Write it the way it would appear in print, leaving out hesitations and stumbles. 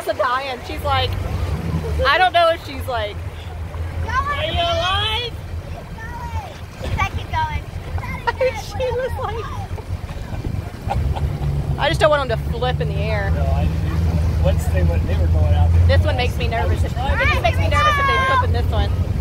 Elsa dying. She's like, I don't know if she's like, are you alive? Keep going. She was like, I just don't want them to flip in the air. No, once they were going out there. This one makes me nervous. It just makes me nervous if they flip in this one.